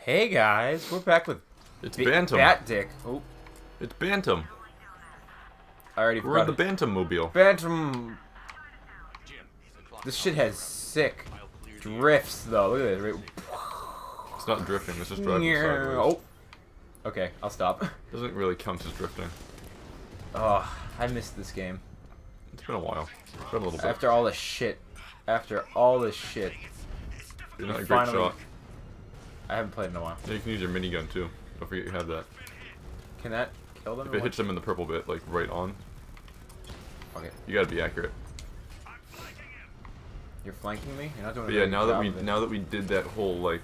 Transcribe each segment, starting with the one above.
Hey guys, we're back with Bantam. Bat Dick. Oh, It's Bantam. I already We're in forgot the Bantam mobile. Bantam. This shit has sick drifts though. Look at it. It's not drifting, it's just driving sideways. Oh. Okay, I'll stop. Doesn't really count as drifting. Oh, I missed this game. It's been a while. It's been a little bit. After all this shit. After all this shit. You're not a great finally- shot. I haven't played in a while. Yeah, you can use your minigun too. Don't forget you have that. Can that kill them? If it hits them in the purple bit, like right on, Okay. you gotta be accurate. You're flanking me? You're not doing a But yeah, very now good that job we of it. did that whole like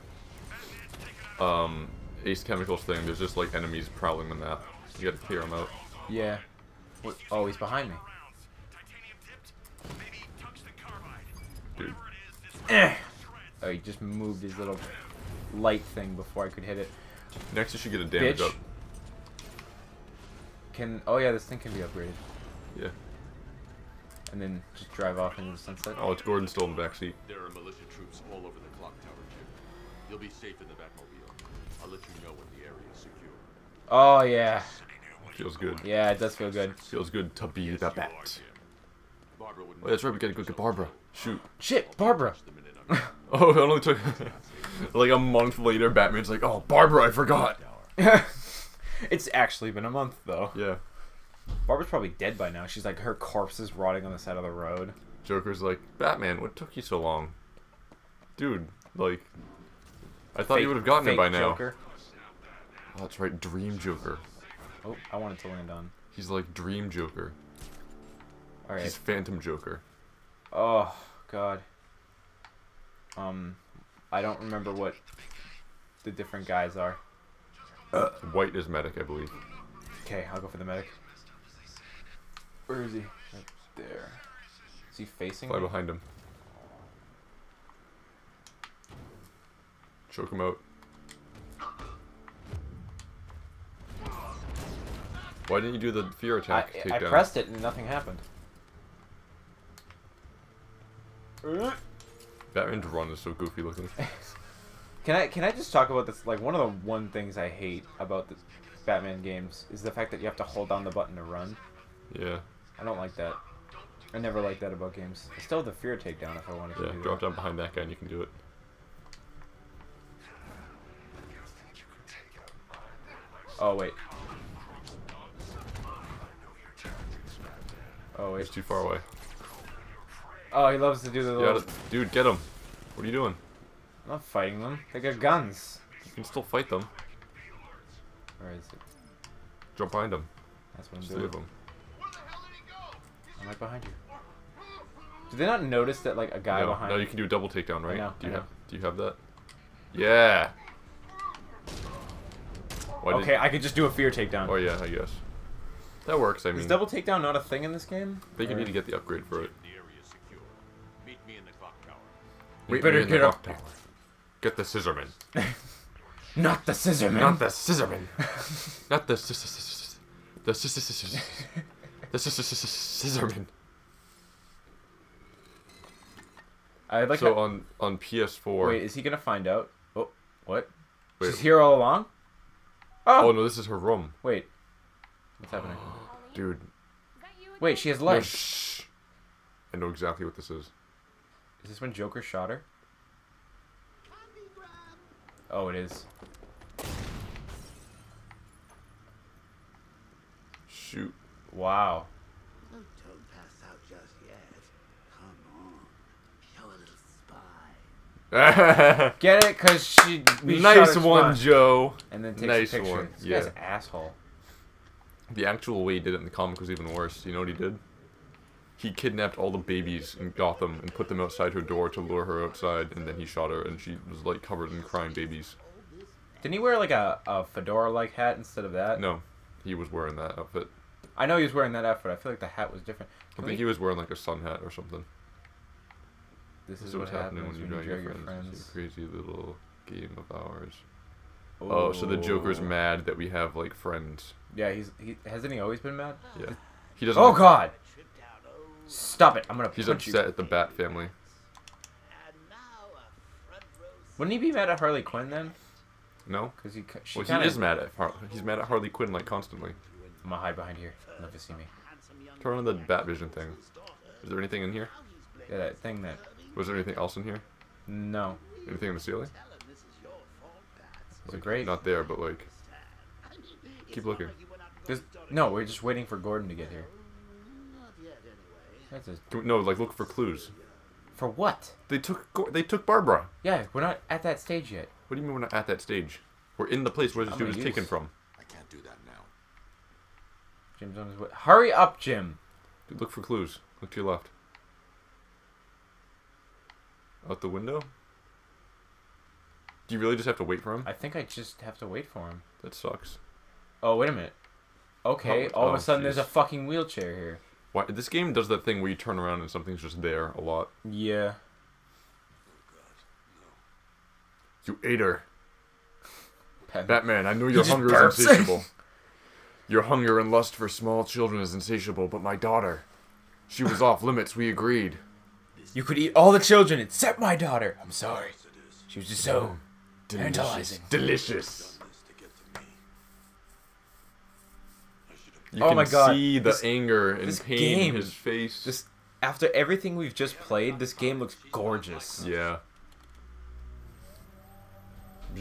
Ace Chemicals thing, there's just like enemies prowling the map. You gotta clear them out. Yeah. What? Oh, he's behind me. Dude. Oh, he just moved his little light thing before I could hit it. Next you should get a damage Bitch. up. Oh yeah, this thing can be upgraded. Yeah. And then just drive off into the sunset. Oh, it's Gordon still in the back seat. There are militia troops all over the clock tower, Jim. You'll be safe in the Batmobile. I'll let you know when the area is secure. Oh yeah. Feels good. Yeah, it does feel good. Feels good to be the bat. Barbara wouldn't Oh, that's right, we gotta go get Barbara. Shoot. Shit, Barbara. the minute I'm Oh, it only took like a month later. Batman's like, "Oh, Barbara, I forgot." It's actually been a month though. Yeah. Barbara's probably dead by now. She's like, her corpse is rotting on the side of the road. Joker's like, "Batman, what took you so long, dude? Like, I thought you would have gotten it by now." Joker. Oh, that's right, Dream Joker. Oh, I wanted to land on. He's like Dream Joker. All right. He's Phantom Joker. Oh God. I don't remember what the different guys are. White is medic, I believe. Okay, I'll go for the medic. Where is he? Right there. Is he facing Fly me? behind him. Choke him out. Why didn't you do the fear attack I takedown? pressed it and nothing happened. Batman's run is so goofy looking. Can I just talk about this? Like, one of the things I hate about the Batman games is the fact that you have to hold down the button to run. Yeah. I don't like that. I never liked that about games. I still have the fear takedown if I wanted to Yeah, do drop that. down behind that guy and you can do it. Oh wait. Oh wait. He's too far away. Oh, he loves to do the little... Dude, get him. What are you doing? I'm not fighting them. They got guns. You can still fight them. Where is it? Jump behind him. That's what I'm Just doing. leave him. I'm right behind you. Did they not notice that like a guy No, behind? no, you can do a double takedown, right? know, I know. Do you have that? Yeah. Why did- Okay, I could just do a fear takedown. Oh yeah, I guess. That works. I Is mean, double takedown not a thing in this game? I think you Or- need to get the upgrade for it. The area is secure. Meet me in the clock tower. We Meet better me in the get up clock tower. Get the scissorman. Not the scissor man. Not the scissorman. Not the scissorman. I like So how... on PS4. Wait, is he gonna find out? Oh, what? Wait. She's here all along? Oh Oh! no, this is her room. Wait. What's happening? Dude. Wait, she has No, legs. shh. I know exactly what this is. Is this when Joker shot her? Oh, it is. Shoot. Wow. Don't pass out just yet. Come on. Show a little spine. Get it? Cause we shot Nice her one, spot. Joe. And then takes Nice a picture. one. This Yeah. guy's an asshole. The actual way he did it in the comic was even worse. You know what he did? He kidnapped all the babies in Gotham and put them outside her door to lure her outside, and then he shot her, and she was like covered in crying babies. Didn't he wear like a fedora-like hat instead of that? No, he was wearing that outfit. I know he was wearing that outfit. I feel like the hat was different. I think he was wearing like a sun hat or something. This is So what what's happening happens when when you you drag drag your friends. It's a crazy little game of ours. Oh, so the Joker's mad that we have like friends. Yeah, hasn't he always been mad? Yeah. He doesn't. Oh God! Stop it! I'm gonna He's punch upset you. at the Bat family. And now a front row Wouldn't he be mad at Harley Quinn then? No? Because she Well, kinda... he is mad at he's mad at Harley Quinn, like, constantly. I'm gonna hide behind here. You'll never see me. Turn on the Batvision thing. Is there anything in here? Yeah, that thing that... Was there anything else in here? No. Anything in the ceiling? Is it great? Not there, but, like... Keep looking. No, we're just waiting for Gordon to get here. That's a... No, like, look for clues. For what? They took Barbara. Yeah, we're not at that stage yet. What do you mean we're not at that stage? We're in the place where she was taken from. I can't do that now. Jim's on his way. Hurry up, Jim! Dude, look for clues. Look to your left. Out the window? Do you really just have to wait for him? I think I just have to wait for him. That sucks. Oh, wait a minute. Okay, all of a sudden there's a fucking wheelchair here. Why? This game does that thing where you turn around and something's just there a lot. Yeah. You ate her. Batman. Batman, I know your just hunger burps. is insatiable. Your hunger and lust for small children is insatiable, but my daughter, she was off limits, we agreed. You could eat all the children except my daughter. I'm sorry. She was just so tantalizing. Delicious. You Oh can my God, see the this- anger and this pain game, in his face. This, after everything we've just played, this game looks gorgeous. Yeah. Oh, do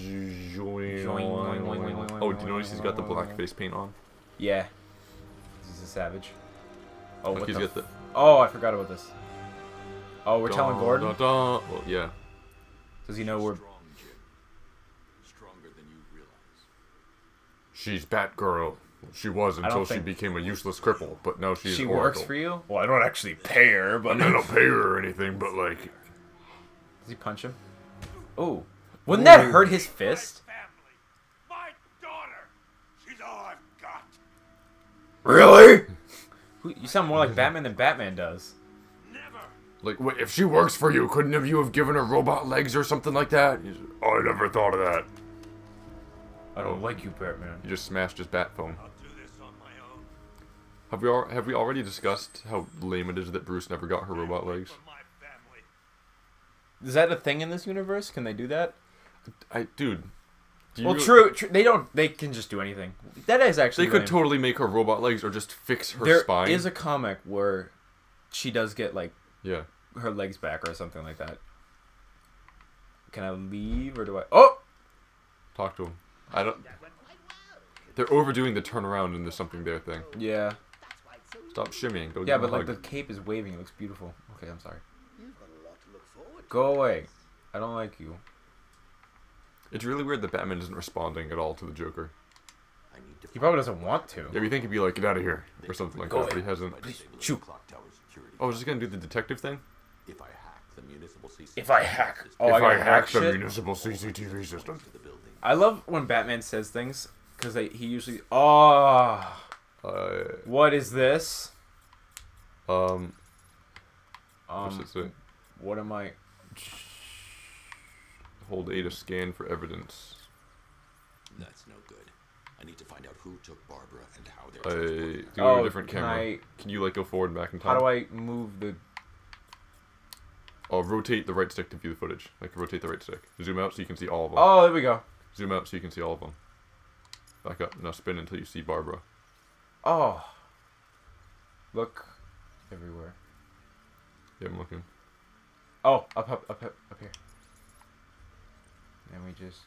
you notice he's got the black face paint on? Yeah. He's a savage. Oh, Look, what he's the got the... Oh, I forgot about this. Oh, we're telling Gordon? Well, yeah. Does he know we're... Strong, Jim. Stronger than you realize. She's Batgirl. She was until she think- became a useless cripple, but now she's She Oracle. works for you? Well, I don't actually pay her, but... I mean, I don't pay her or anything, but like... Does he punch him? Oh. Wouldn't that hurt his fist? My daughter! She's all I've got! Really? You sound more like Batman than Batman does. Never! Like, wait, if she works for you, couldn't you have given her robot legs or something like that? I never thought of that. I don't like you, Batman. You just smashed his bat phone. I'll do this on my own. Have we already discussed how lame it is that Bruce never got her robot legs? For my family. Is that a thing in this universe? Can they do that? Dude. Do you Well, really- true. They don't. They can just do anything. That is actually. They could lame. totally make her robot legs or just fix her There spine. is a comic where she does get like Yeah. her legs back or something like that. Can I leave or do I? Oh, Talk to him. I don't. They're overdoing the turnaround and the something there thing. yeah, Stop shimmying. Go yeah, give him but a like hug. the cape is waving. It looks beautiful. Okay, I'm sorry. You've got a lot to look forward to. Go away. I don't like you. It's really weird that Batman isn't responding at all to the Joker. I need to He probably doesn't want to. Yeah, you think he'd be like, get out of here, or something like Go that, but away. he hasn't. Shoot. clock tower security. Oh, is he gonna do the detective thing? If I hack the municipal CCTV If I hack. system Oh, if I I gotta hack hack the shit. municipal CCTV system. to the building, I love when Batman says things because he usually. Oh, what is this? What's it say? What am I? Hold A to scan for evidence. that's no good. I need to find out who took Barbara and how they're Do transporting her. a Oh, different can camera. Can you like go forward and back in time? How do I move the? Oh, rotate the right stick to view the footage. Like rotate the right stick. Zoom out so you can see all of them. Oh, there we go. Zoom out so you can see all of them. Back up. Now spin until you see Barbara. Oh, look everywhere. Yeah, I'm looking. Oh, up here. And we just.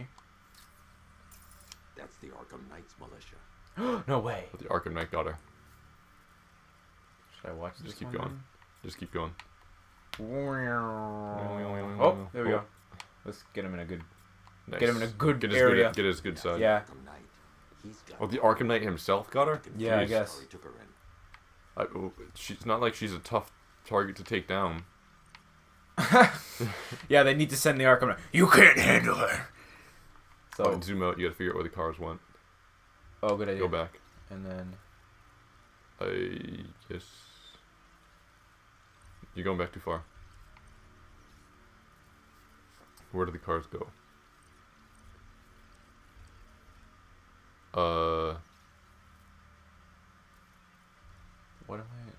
That's the Arkham Knights militia. No way. But the Arkham Knight got her. Should I watch this? Just keep one going. Just keep going. then? Oh, there we go. Let's get him in a good. Nice. Get him in a good Get his area. Get his good side. Yeah. Arkham Knight. He's got Oh, the Arkham Knight himself got her? Yeah, I Jeez. guess. Sorry, took her in. She's not like she's a tough target to take down. Yeah, they need to send the Arkham Knight. You can't handle her. So, Oh, zoom out. You gotta figure out where the cars went. oh, good idea. Go back. And then, I guess you're going back too far. Where do the cars go? what am I?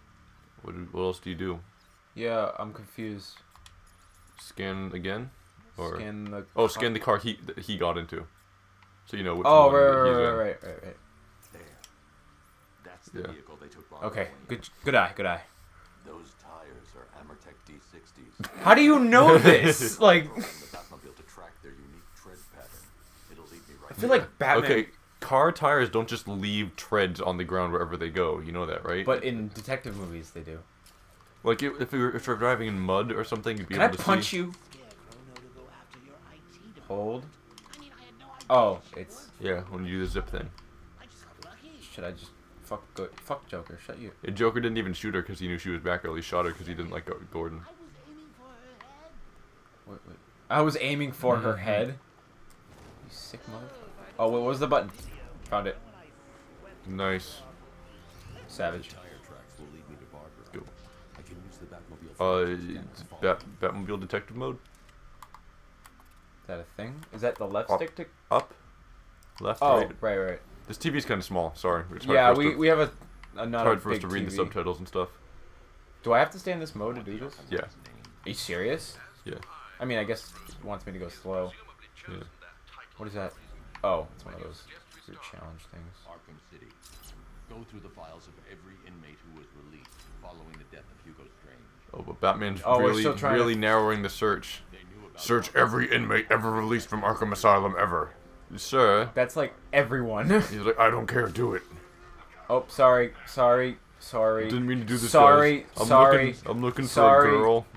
What else do you do? Yeah, I'm confused. Scan again? Or Scan the. oh, scan the car he got into, so you know which Oh, one right. he's in. Right. There. That's the Yeah. vehicle they took Barbara Okay, away. good eye. Those tires are Amertech D60s. How do you know this? Like, Program the Batmobile to track their unique tread pattern. It'll lead me right I feel like Batman. Okay, car tires don't just leave treads on the ground wherever they go. You know that, right? But in detective movies, they do. like if you're driving in mud or something, you'd be Can I able to punch see. you? Scarecrow know to go after your IT department. Hold. I mean, I had no idea. Oh, it's. Yeah, when you do the zip thing. I just got lucky. Should I just fuck Joker? Shut you. And Joker didn't even shoot her because he knew she was back early. He shot her because he didn't like Gordon. I was aiming for her head. Wait. I was aiming for her head. You sick motherfucker. Oh, what was the button? Found it. Nice. Savage. tire tracks will lead me to Barbara. Go. I can use the Batmobile. Batmobile detective mode. Is that a thing? Is that the left Up. stick to? Up. Left. Oh, Right. right. This TV's kind of small. Sorry. It's hard Yeah, for us to, we have a it's not hard a for us big to read the TV. subtitles and stuff. Do I have to stay in this mode to do this? Yeah. Are you serious? Yeah. I mean, I guess it wants me to go slow. Yeah. What is that? Oh, it's one of those weird challenge things. Arkham City. Go through the files of every inmate who was released following the death of Hugo Strange. Oh, but Batman's Oh, we're really, still trying really to- narrowing the search. They knew about Search every inmate ever released from Arkham Asylum ever. Sir. That's like everyone. He's like, I don't care, do it. Oh, sorry. Didn't mean to do this, Sorry, guys. I'm sorry, Looking, I'm looking sorry. for a girl.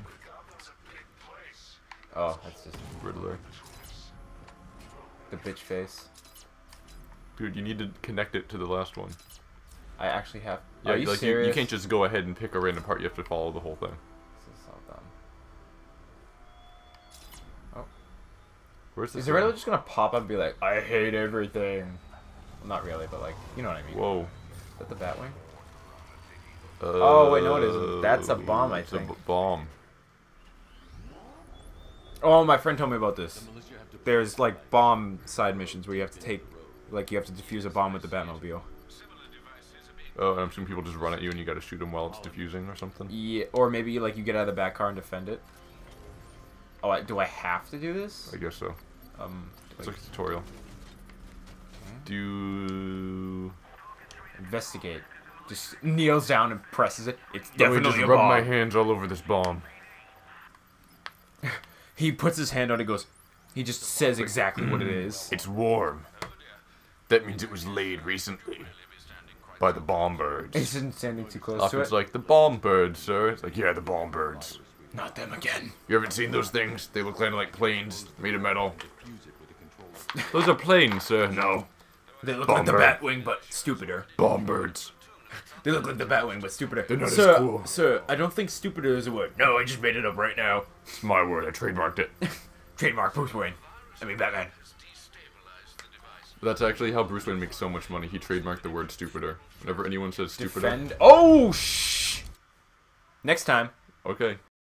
Oh, that's just Riddler. the bitch face. Dude, you need to connect it to the last one. I actually have. Yeah, Are you like serious? you can't just go ahead and pick a random part. You have to follow the whole thing. This is so dumb. Where's this? Is the Riddler just gonna pop up and be like, I hate everything? Well, not really, but like, you know what I mean. Whoa. Is that the Batwing? Oh, wait, no, it isn't. Uh, That's a bomb, I it's think. a bomb. Oh, my friend told me about this. the militia have to There's like bomb side missions where you have to take, like, you have to defuse a bomb with the Batmobile. Oh, and I'm assuming people just run at you and you gotta shoot them while it's diffusing or something. Yeah, or maybe like you get out of the back car and defend it. Oh, do I have to do this? I guess so. It's like a tutorial. Do Investigate. Just kneels down and presses it. It's Let me definitely just a rub bomb. my hands all over this bomb. He puts his hand on it. Goes. He just says exactly what it is. It's warm. That means it was laid recently by the bomb birds. Isn't standing too close to Often's it. like, the bomb birds, sir. It's like, yeah, the bomb birds. Not them again. You haven't seen those things? They look kind of like planes made of metal. fuse it with a controller. Those are planes, sir. No. They look like the Batwing, but stupider. Bomb birds. They look like the Batwing, but stupider. They're not as sir, cool. Sir, I don't think stupider is a word. No, I just made it up right now. It's my word. I trademarked it. Trademark Bruce Wayne. I mean Batman. That's actually how Bruce Wayne makes so much money. He trademarked the word stupider. Whenever anyone says stupider. Defend. Oh, shh. Next time. Okay.